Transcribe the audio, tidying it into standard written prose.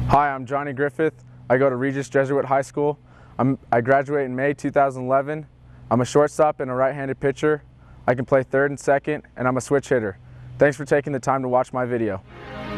Hi, I'm Johnny Griffith. I go to Regis Jesuit High School. I graduated in May 2011. I'm a shortstop and a right-handed pitcher. I can play third and second, and I'm a switch hitter. Thanks for taking the time to watch my video.